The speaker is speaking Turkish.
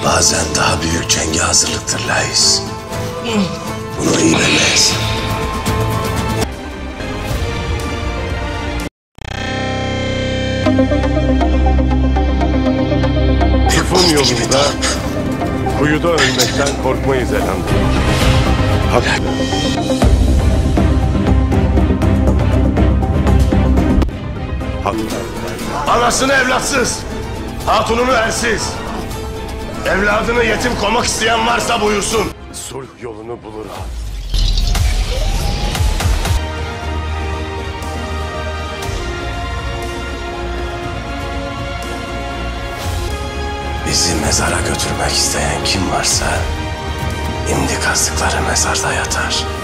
bazen daha büyük cenge hazırlıktır Lais. Bunu iyi bilmelisin. Tifon yolunda kuyuda ölmekten korkmayız elhamdülillah. Haklı. Anasını evlatsız, hatununu ersiz, evladını yetim koymak isteyen varsa buyursun. Sulh yolunu bulur. Bizi mezara götürmek isteyen kim varsa, şimdi kazdıkları mezarda yatar.